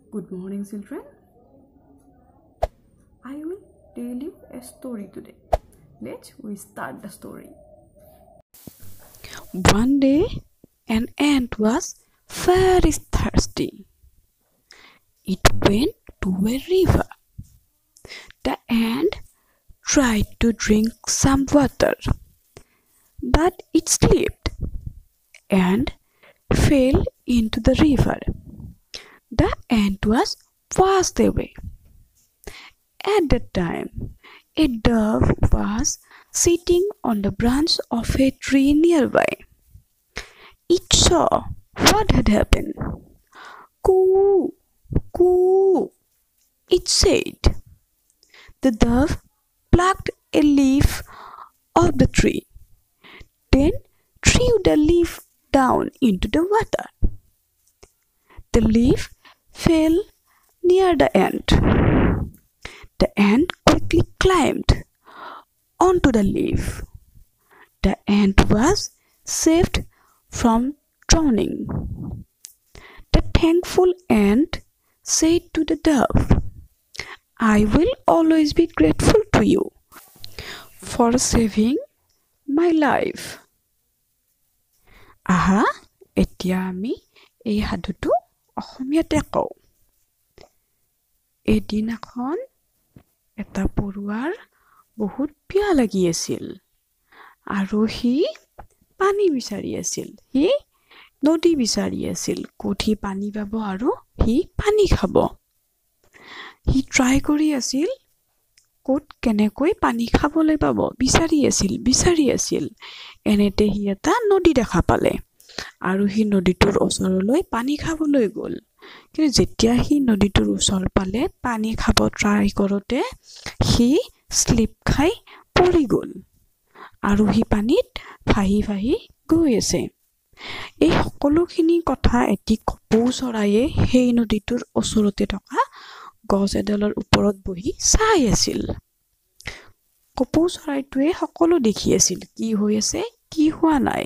Good morning, children. I will tell you a story today. Let's start the story. One day, an ant was very thirsty. It went to a river. The ant tried to drink some water, but it slipped and fell into the river. The ant was washed away. At that time, a dove was sitting on the branch of a tree nearby. It saw what had happened. "Coo, coo," it said. The dove plucked a leaf off the tree, then threw the leaf down into the water. The leaf fell near the ant. The ant quickly climbed onto the leaf. The ant was saved from drowning. The thankful ant said to the dove, "I will always be grateful to you for saving my life." আহা এতিয়া আমি এই সাধুটো অসমীয়াতে কওঁ। এদিন এখন এটা পৰুৱাৰ বহুত পিয়াহ লাগি আছিল আৰু সি পানী বিচাৰি আছিল। সি নদী বিচাৰি আছিল, ক'ত সি পানী পাব আৰু সি পানী খাব। সি ট্ৰাই কৰি আছিল ক'ত কেনেকৈ পানী খাবলৈ পাব, বিচাৰি আছিল। এনেতে সি এটা নদী দেখা পালে আৰু সি নদীটোৰ ওচৰলৈ পানী খাবলৈ গ'ল। কিন্তু যেতিয়া সি নদীটোৰ ওচৰ পালে, পানী খাব ট্ৰাই কৰোঁতে সি স্লিপ খাই পৰি গ'ল আৰু সি পানীত ভাহি ভাহি গৈ আছে। এই সকলোখিনি কথা এটি কপৌ চৰাইয়ে সেই নদীটোৰ ওচৰতে থকা গছ এডালৰ ওপৰত বহি চাই আছিল। কপৌ চৰাইটোৱে সকলো দেখি আছিল, কি হৈ আছে কি হোৱা নাই।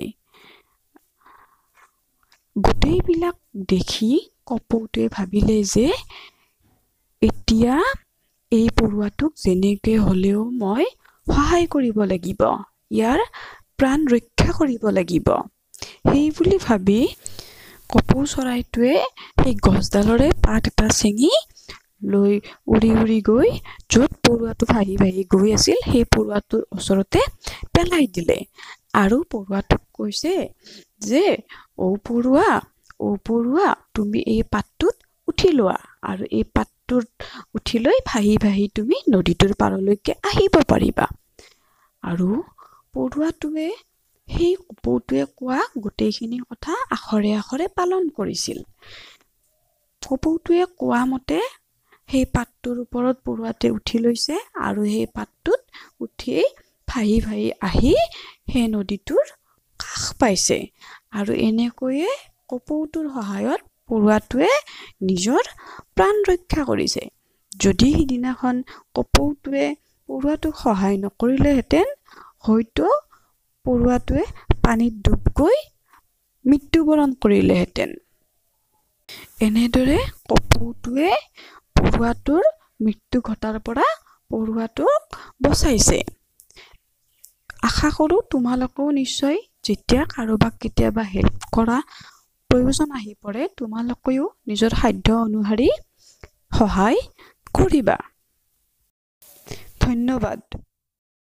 গোটেইবিলাক দেখি কপৌটোৱে ভাবিলে যে এতিয়া এই পৰুৱাটোক যেনেকৈ হ'লেও মই সহায় কৰিব লাগিব, ইয়াৰ প্ৰাণ ৰক্ষা কৰিব লাগিব। সেই বুলি ভাবি কপৌ চৰাইটোৱে সেই গছডালৰে পাত এটা ছিঙি লৈ উৰি উৰি গৈ য'ত পৰুৱাটো ভাহি ভাহি গৈ আছিল সেই পৰুৱাটোৰ ওচৰতে পেলাই দিলে আৰু পৰুৱাটোক কৈছে যে অ পৰুৱা, তুমি এই পাতটোত উঠি লোৱা আৰু এই পাতটোত উঠি লৈ ভাহি ভাহি তুমি নদীটোৰ পাৰলৈকে আহিব পাৰিবা। আৰু পৰুৱাটোৱে সেই কপৌটোৱে কোৱা গোটেইখিনি কথা আখৰে আখৰে পালন কৰিছিল। কপৌটোৱে কোৱা মতে সেই পাতটোৰ ওপৰত পৰুৱাটোৱে উঠি লৈছে আৰু সেই পাতটোত উঠি ভাহি ভাহি আহি সেই নদীটোৰ কাষ পাইছে আৰু এনেকৈয়ে কপৌটোৰ সহায়ত পৰুৱাটোৱে নিজৰ প্ৰাণ ৰক্ষা কৰিছে। যদি সিদিনাখন কপৌটোৱে পৰুৱাটোক সহায় নকৰিলেহেঁতেন, হয়তো পৰুৱাটোৱে পানীত ডুব গৈ মৃত্যুবৰণ কৰিলেহেঁতেন। এনেদৰে কপৌটোৱে পৰুৱাটোৰ মৃত্যু ঘটাৰ পৰা পৰুৱাটোক বচাইছে। আশা কৰোঁ তোমালোকেও নিশ্চয় যেতিয়া কাৰোবাক কেতিয়াবা হেল্প কৰা প্ৰয়োজন আহি পৰে, তোমালোকেও নিজৰ সাধ্য অনুসৰি সহায় কৰিবা। ধন্যবাদ।